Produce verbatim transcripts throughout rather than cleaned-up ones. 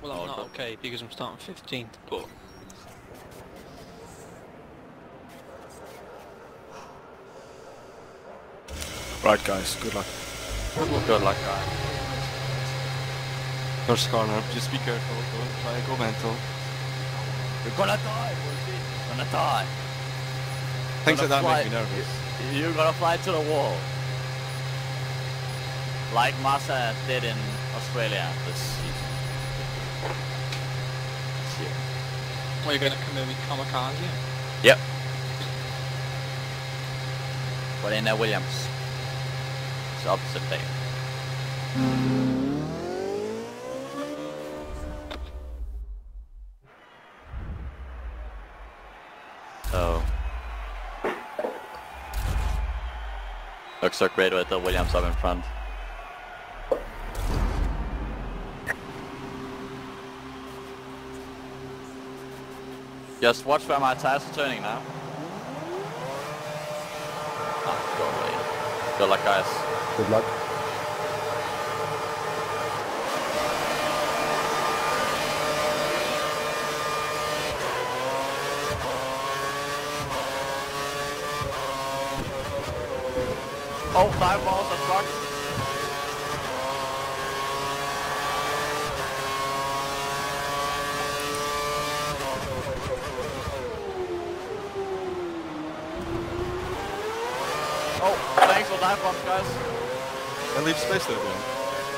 Well, I'm not okay because I'm starting fifteenth, but... Right guys, good luck. Good luck, good luck guys. First corner, just be careful, don't try go mental. You're gonna die, Wolfie. You're gonna die. Things like that fly, make me nervous. You, you're gonna fly to the wall. Like Massa did in Australia this season. This year. Well, you're gonna come in with kamikaze? Yep. But in uh, Williams. It's the opposite thing. So looks so great with the Williams up in front. Just watch where my tires are turning now. Ah, go away. Good luck guys. Good luck. Oh, five balls are blocked. Oh, thanks for dive bombs, guys. And leave space there, man.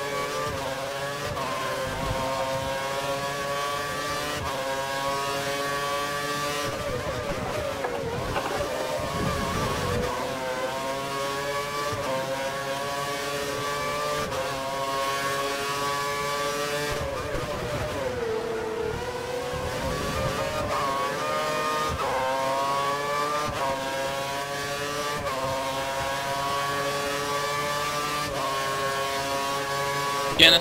Guinness.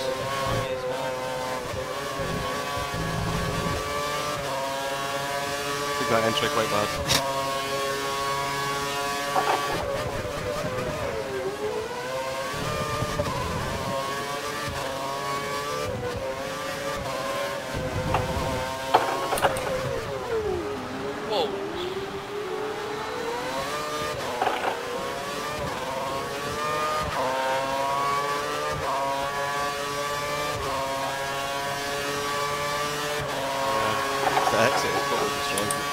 Took that entry quite bad. The exit is probably destroyed it.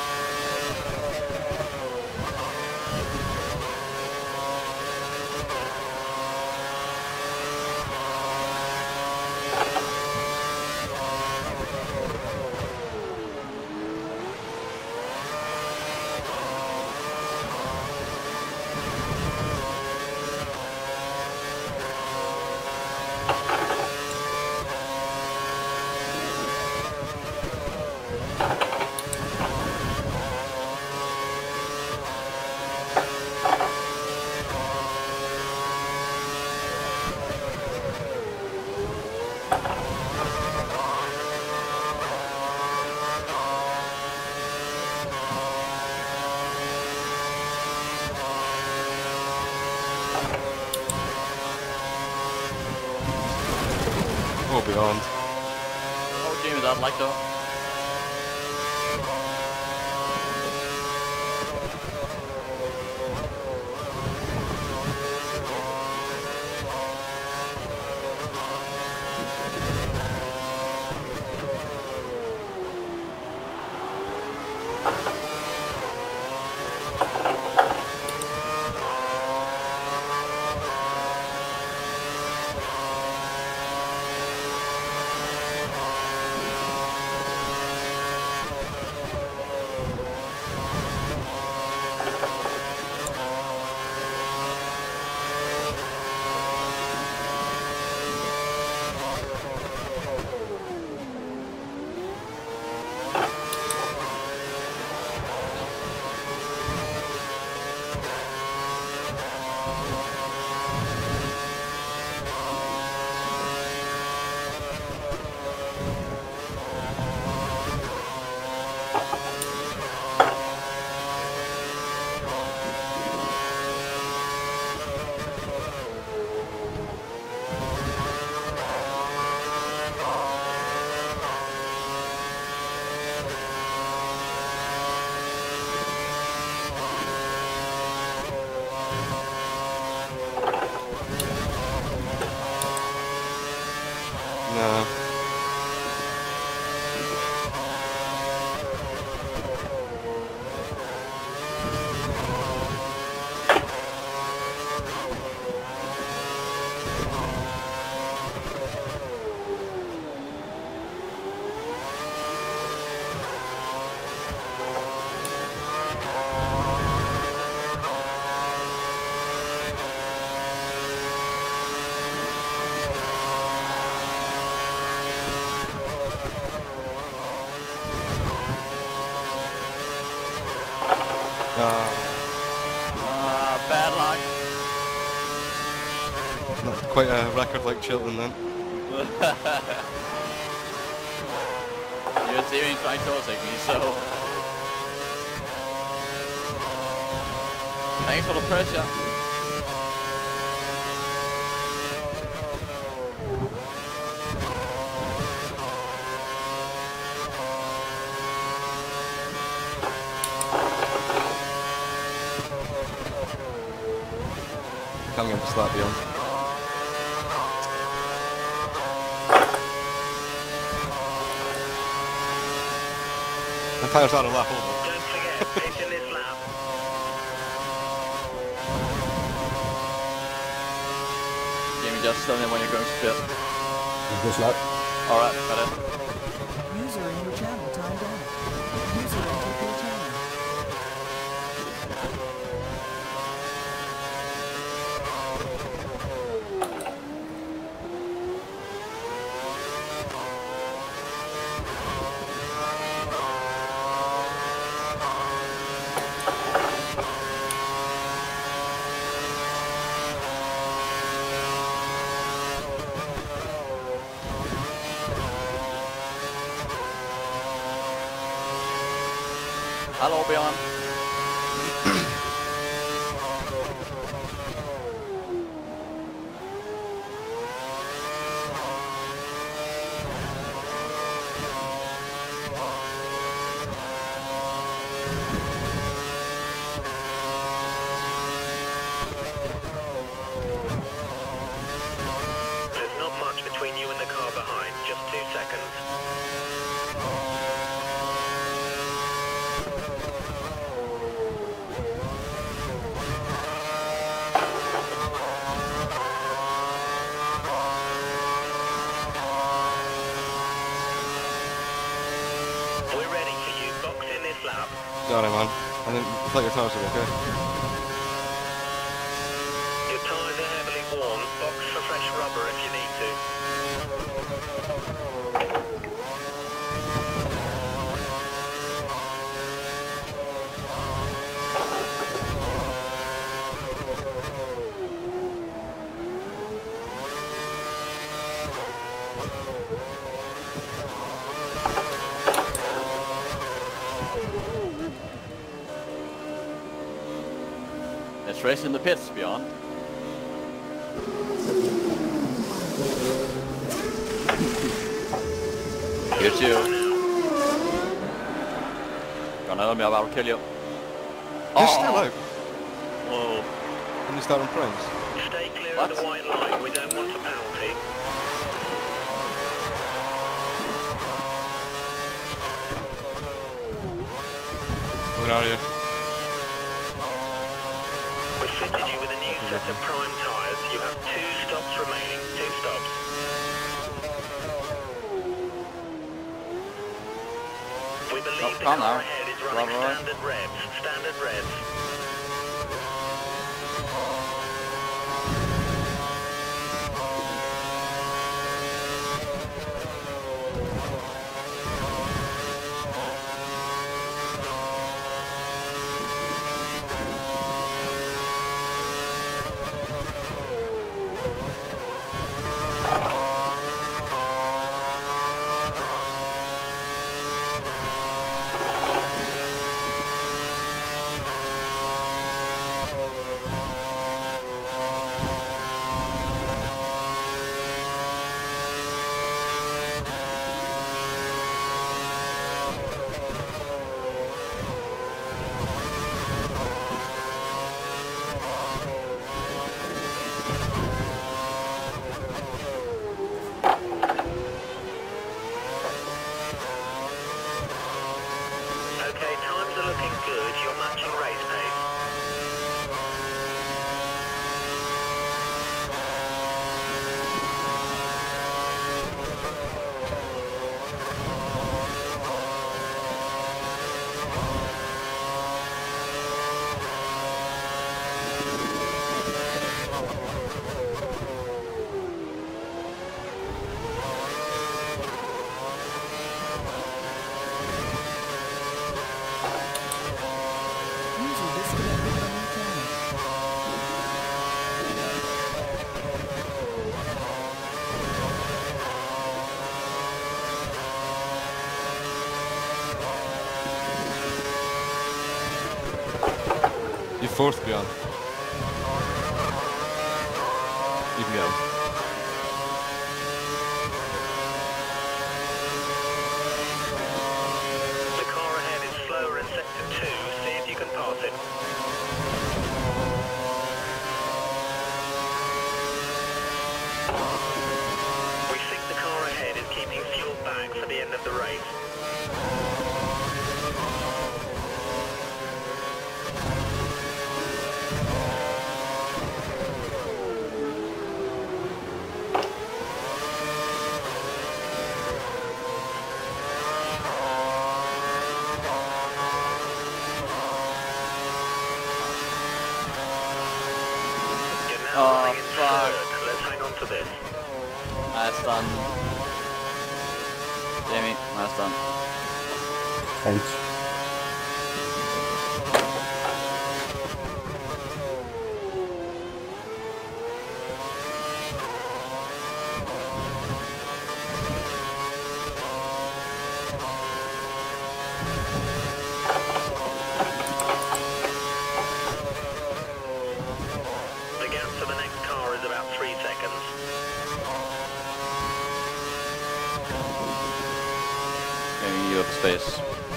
Oh, beyond. Oh, Jamie, that like though. Uh, Ah, bad luck. not quite a record like Chilton then. You're steering trying to overtake me, so... Thanks for the pressure. Can't get the slap beyond. The tyres out a lap over. Don't forget, finish in this lap. Jamie, just tell me when you're going to pit. This lap. Alright, got it. User in your channel timed out. User entered your channel. Hello, Bjorn. There's not much between you and the car behind, just two seconds. We're ready for you. Box in this lap. Sorry man. I didn't I thought your tyres were okay. Your tyres are heavily worn. Box for fresh rubber if you need to. Let's race in the pits, Bjorn. You too. Gonna let me about to kill you. You're still out. Whoa. Can you start on frames? Stay clear What? of the white line. We don't want a penalty. Where are you? We fitted you with a new set of prime tyres. You have two stops remaining. Two stops. We believe Oh, the calm car now. ahead is running Run, run. standard revs. Standard revs. fourth beyond. You can get him. The car ahead is slower in sector two. See if you can pass it. We think the car ahead is keeping fuel back for the end of the race. You're now Oh, running in fuck. third. Let's hang on to this. Nice done. Jamie, nice done. Thanks. The gap to the next car is about three seconds. Giving you up space.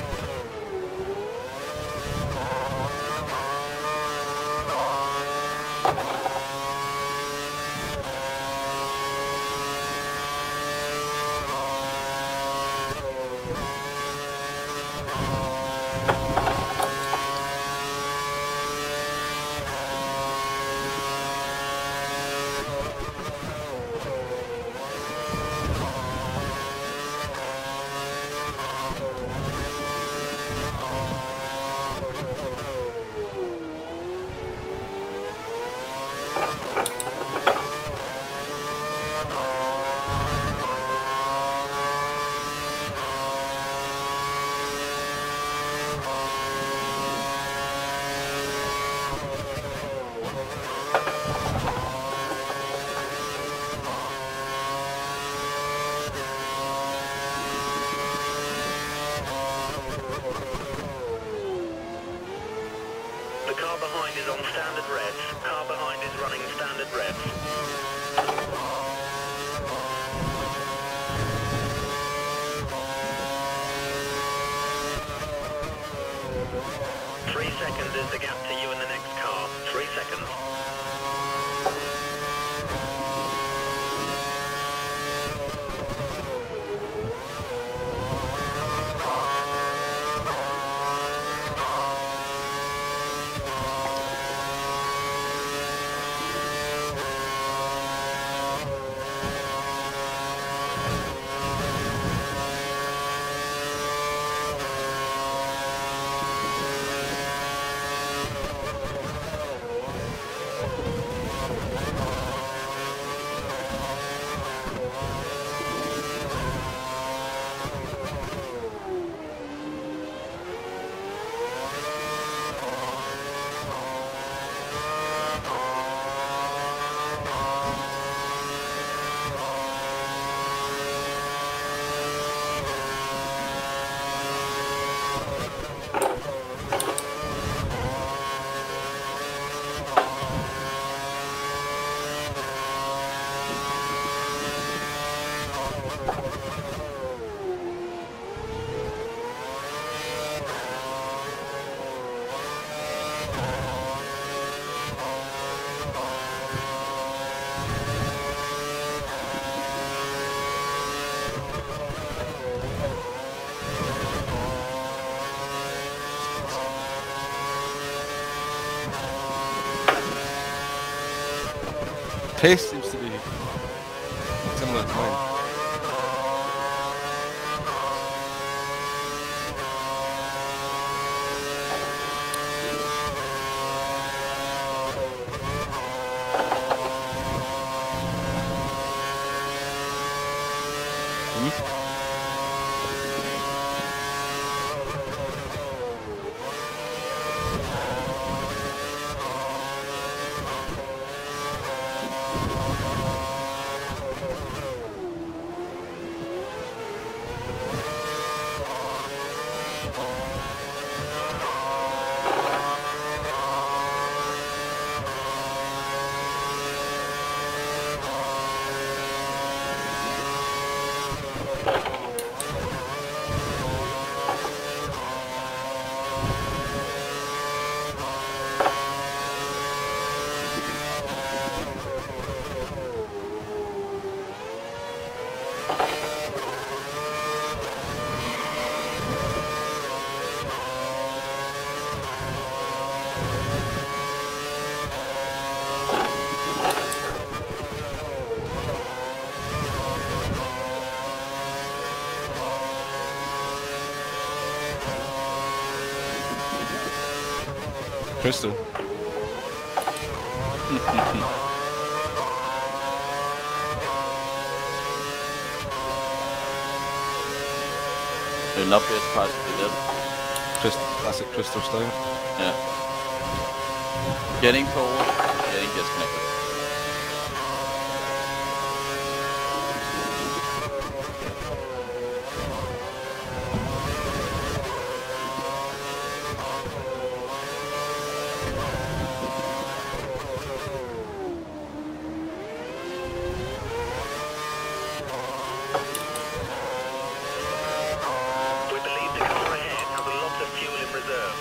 The car behind is on standard reds. Car behind is running standard reds. Three seconds is the gap to you and the next car. Three seconds. Pace seems to be similar to mine. Hmm? Crystal. It'll not be as fast as it did. Just classic Crystal style. Yeah. Getting cold, getting disconnected. We believe the car ahead has a lot of fuel in reserve.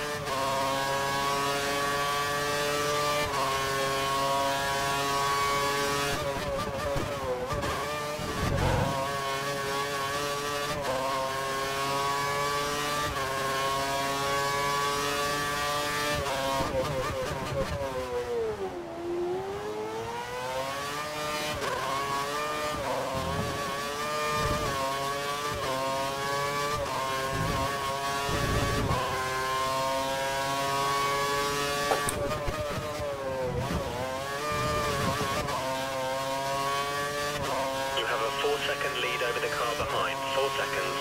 You have a four second lead over the car behind. Four seconds.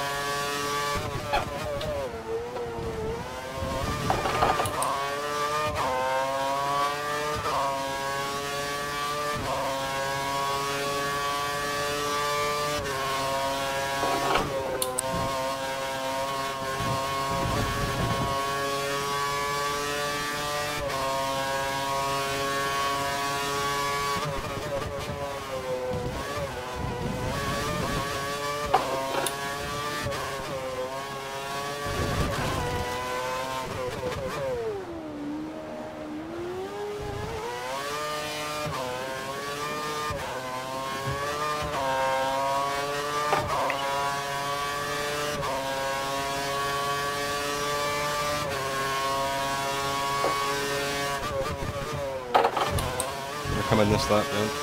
We're coming this lap then.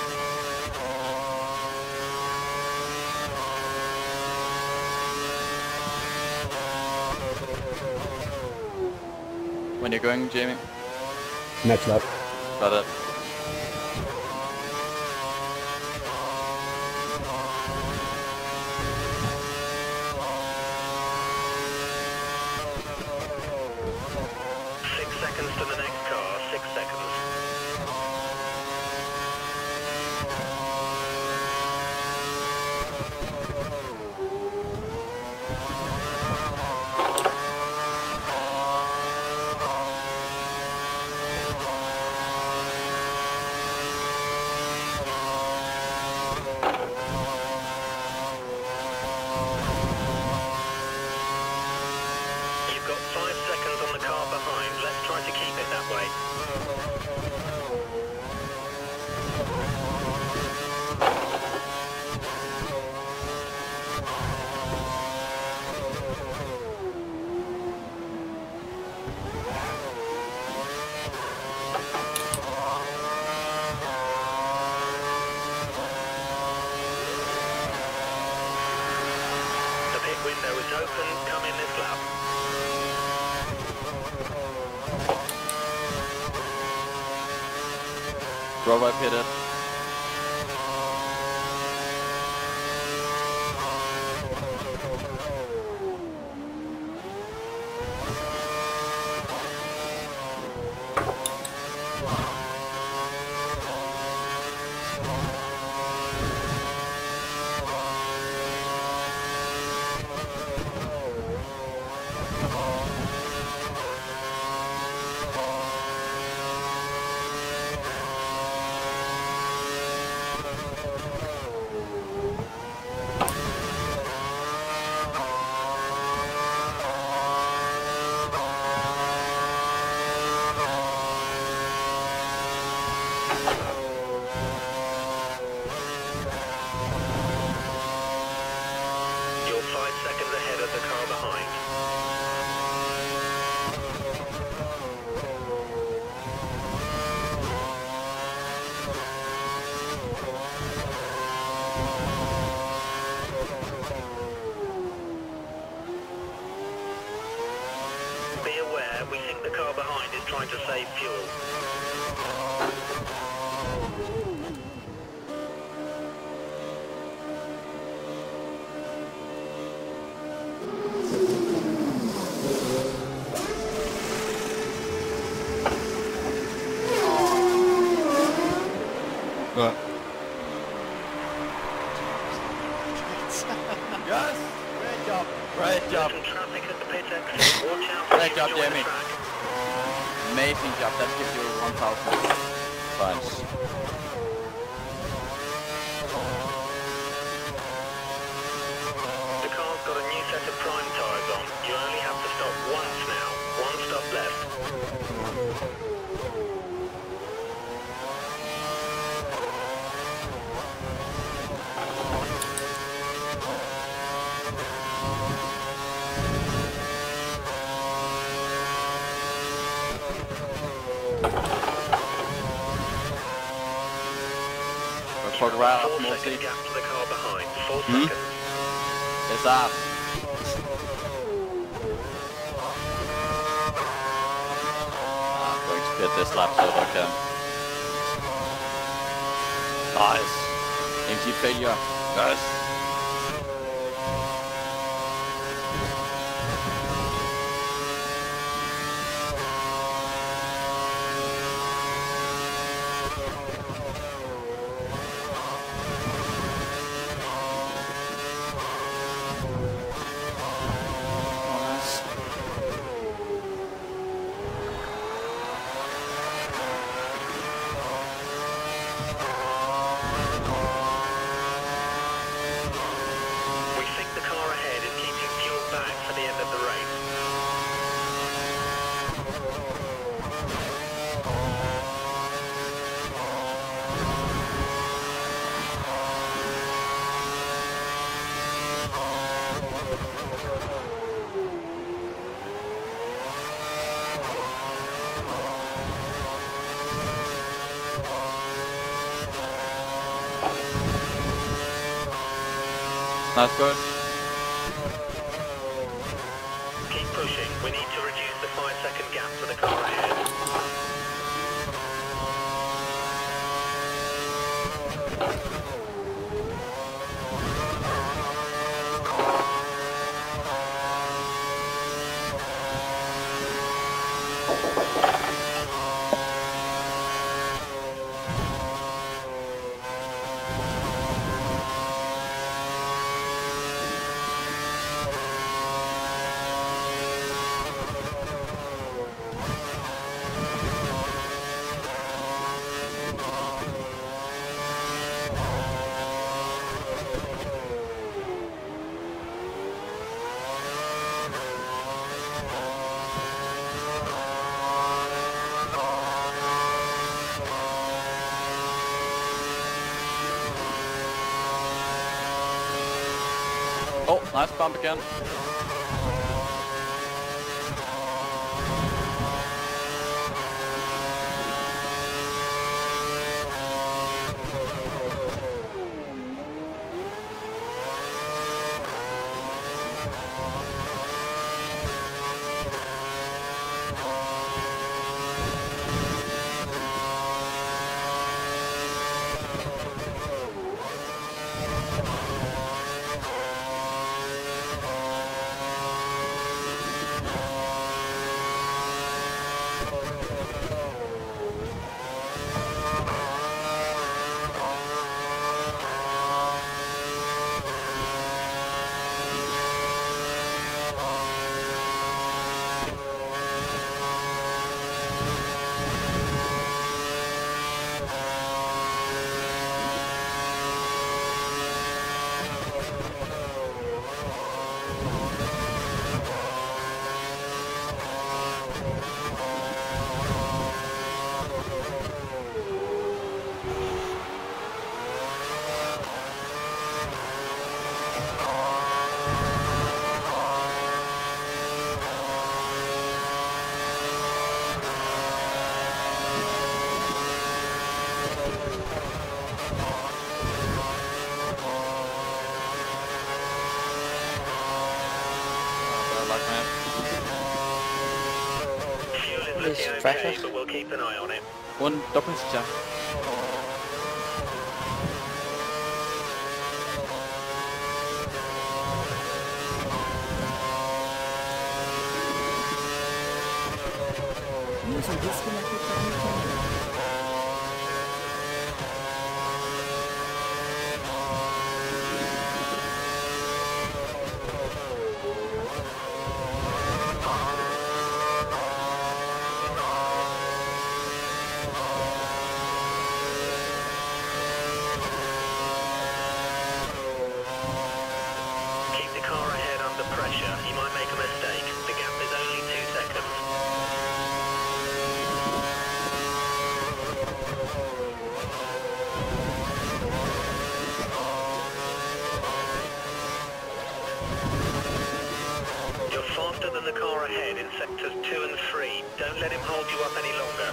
When you're going, Jamie? Next lap. Got it. Six seconds to the next car. Six seconds. You've got five seconds on the car behind. Let's try to keep it that way. The pit window is open. Come in this lap. Roll right pitted. You're five seconds ahead of the car behind. Be aware, we think the car behind is trying to save fuel. Right. Yes! Great job! Great job! Some traffic at the pit exit. Watch out for Great you job, to join the Jamie. track. Amazing job, that gives you one thousand points. The car's got a new set of prime tyres on. You only have to stop once now. One stop left. For right Four mostly. second gap to the car behind. Four Hmm? seconds. It's up. I'm going to pit this lap so that I can. Nice. Empty failure. Nice. We think the car ahead is keeping fuel back for the end of the race. Nice push. Keep pushing. We need to reduce the five second gap to the car ahead. Oh, nice bump again. Fuel is this okay, tractor? but we'll keep an eye on it. One doppelsitter. User disconnected from your channel. Keep the car ahead under pressure. You might make a mistake. The gap is only two seconds. You're faster than the car ahead in sectors two and three. Don't let him hold you up any longer.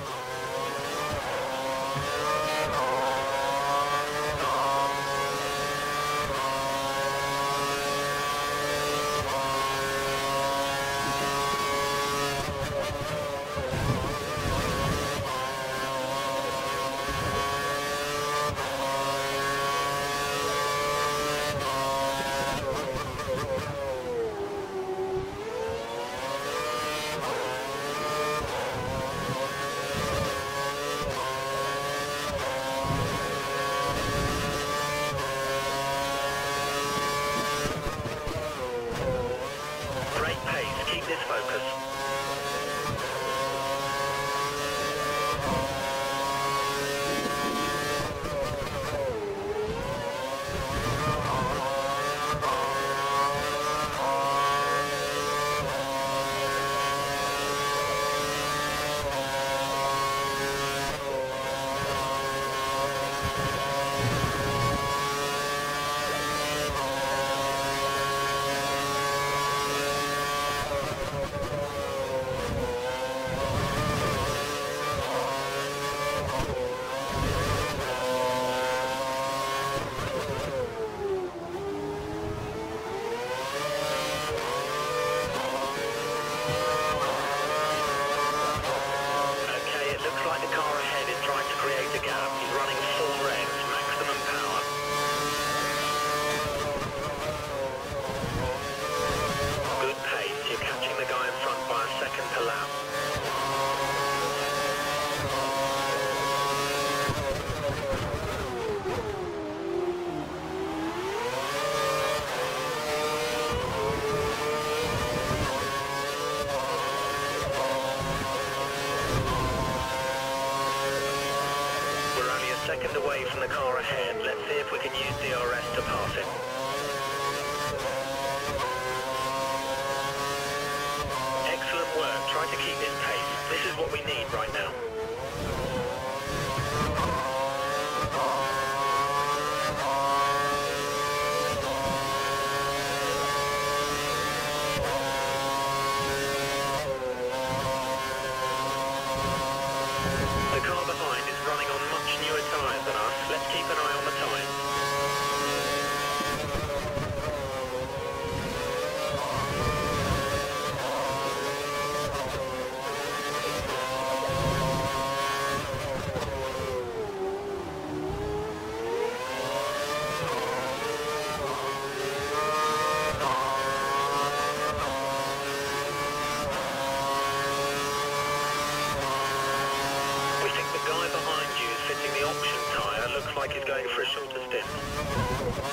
Great pace. Keep this focus. Okay, it looks like the car ahead is trying to create a gap. He's running full revs, maximum power. Good pace. You're catching the guy in front by a second per lap. We're only a second away from the car ahead. Let's see if we can use D R S to pass it. Excellent work. Try to keep this pace. This is what we need right now. The car behind is running on much newer tyres than us. Let's keep an eye on the time. We think the guy behind you is fitting the option tyre. Looks like he's going for a shorter stint.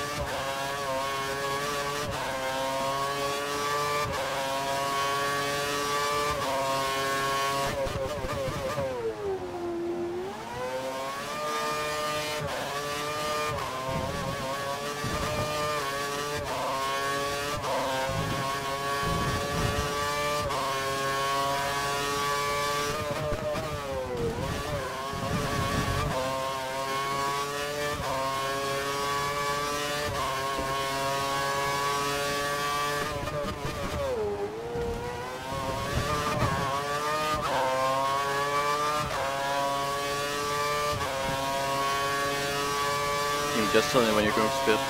You just tell me when you're going to spit.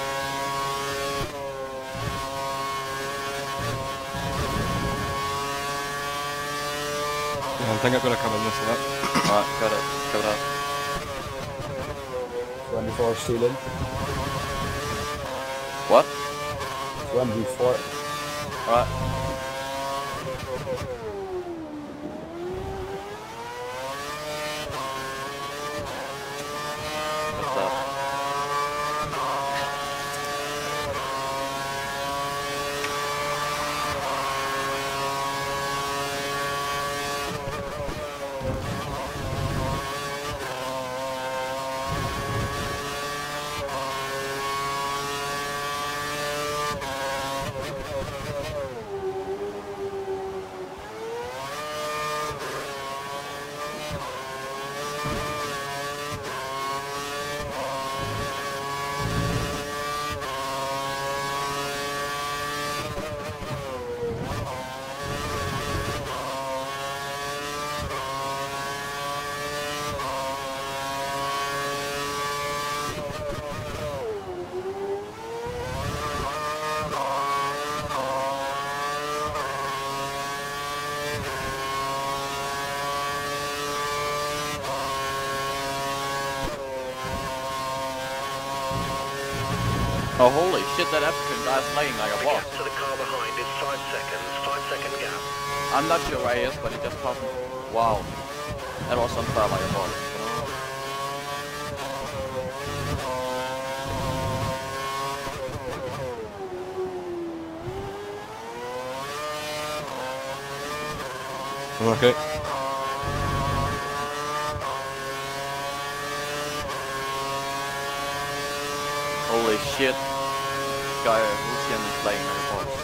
I think I'm gonna come in this lap. Alright, got it. Got it. twenty-four stealing. What? twenty-four. Alright. What's that? Oh, holy shit, that African guy's laying like a The boss. gap to the car behind is five seconds. Five second gap. I'm not sure where he is, but he just passed me. Wow. That was unfair like a boss. Okay. Holy shit. Guy Lucian is playing like a boss.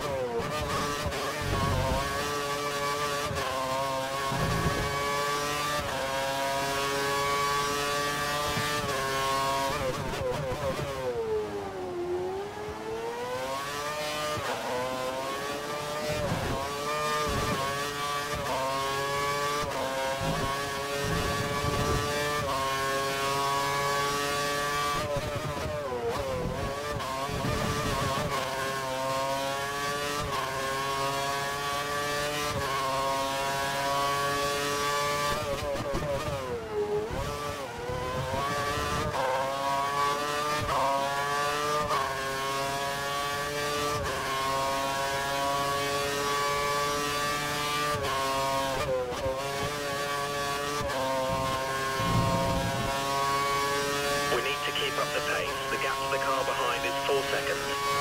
We need to keep up the pace. The gap to the car behind is four seconds.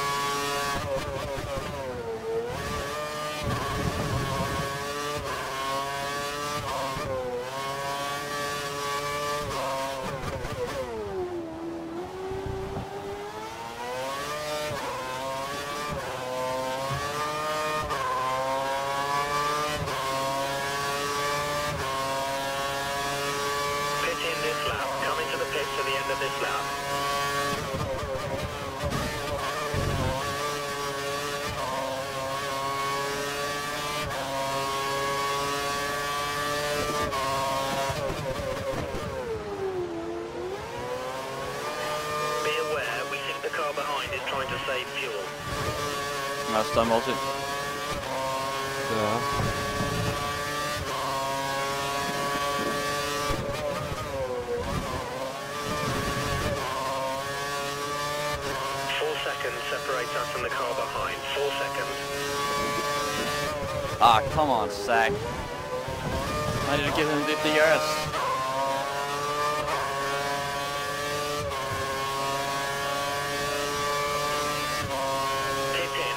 Pit in this lap. Come into the pits at the end of this lap. Be aware, we think the car behind is trying to save fuel. Last time also. Yeah. Four seconds separates us and the car behind. Four seconds. Ah, come on, Zach. I didn't give him fifty years. Pit in.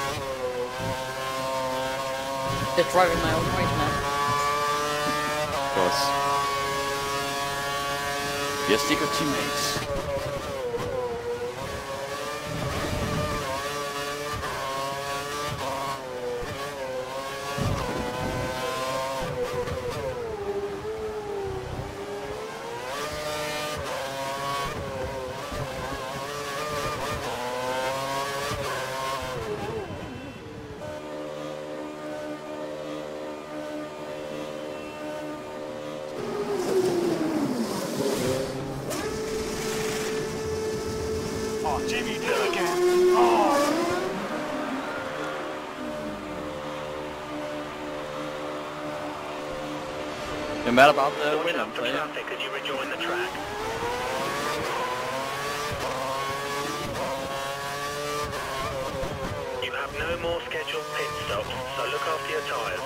Just driving my own race now. Of course. Your secret teammates. Oh, Jimmy did it again. Oh. You're mad about the Watch win, out I'm for saying. traffic as you rejoin the track. You have no more scheduled pit stops, so look after your tyres.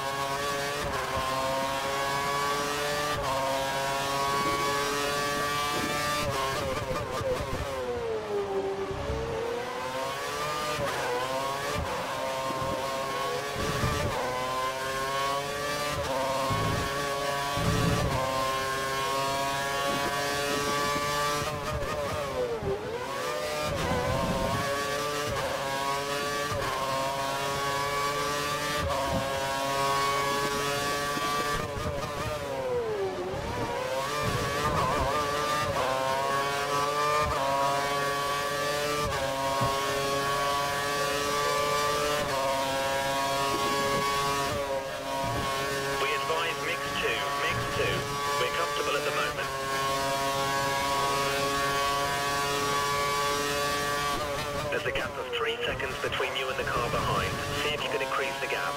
There's a gap of three seconds between you and the car behind. See if you can increase the gap.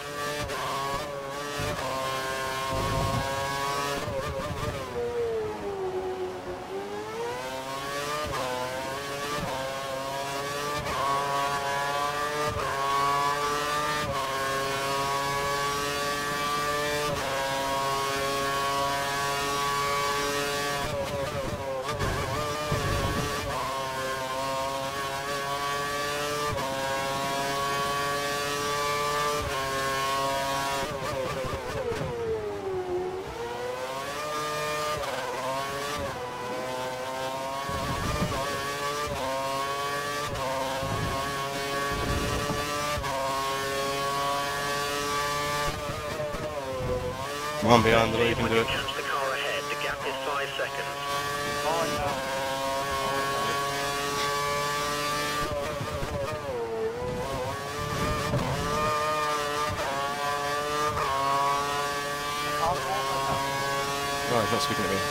Come on, behind the you can do it. Catch the car ahead. The gap is five seconds. Oh, he's not speaking to me.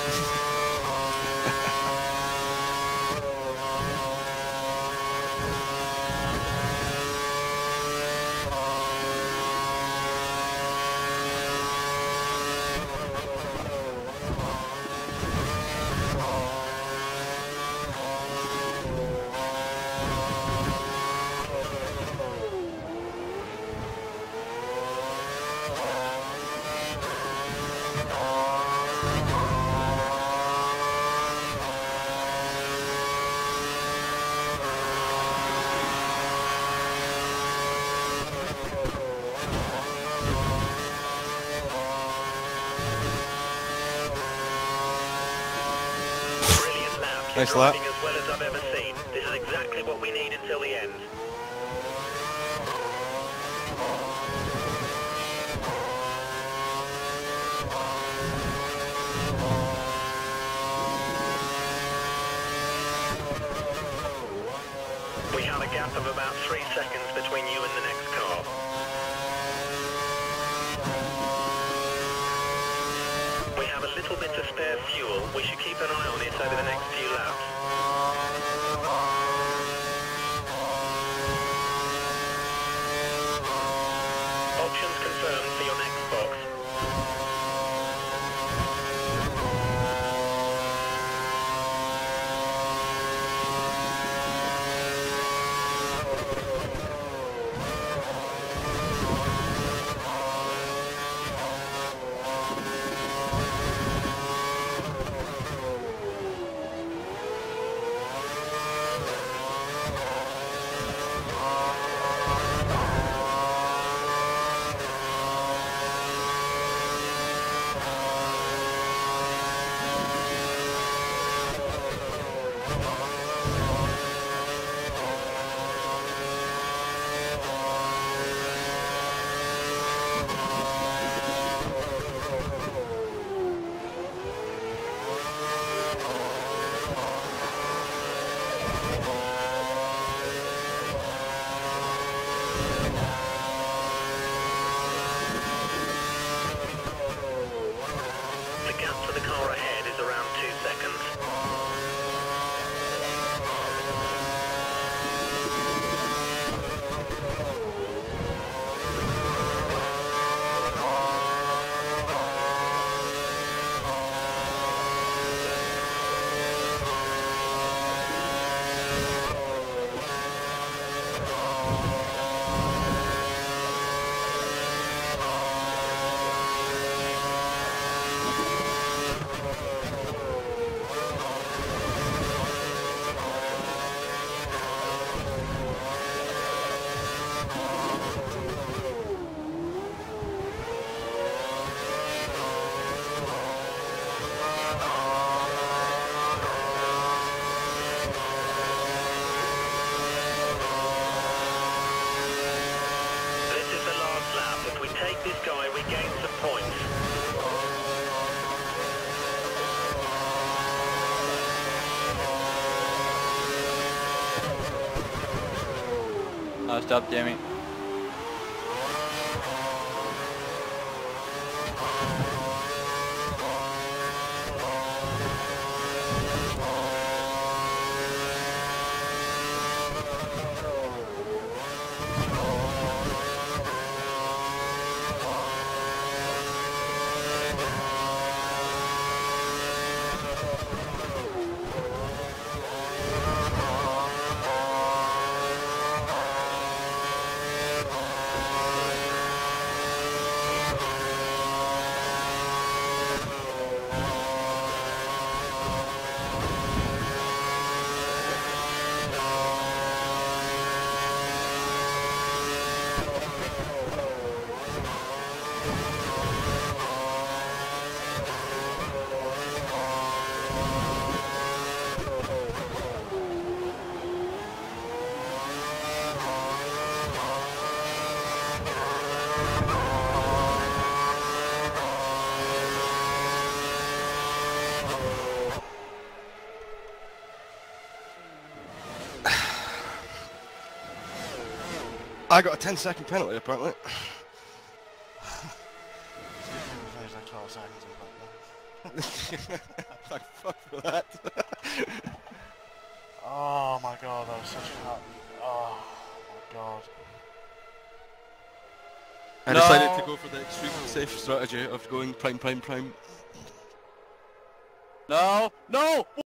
Nice lap. As well as I've ever seen. This is exactly what we need until the end. We have a gap of about three seconds between you and the next car. We have a little bit of spare fuel. We should keep an eye on it over the next few laps. Options confirmed for your next box. Nice job, Jamie. I got a ten second penalty apparently. Thank fuck for that. Oh my god, that was such a hot. Oh my god. I No. decided to go for the extreme safe strategy of going prime, prime, prime. No! No!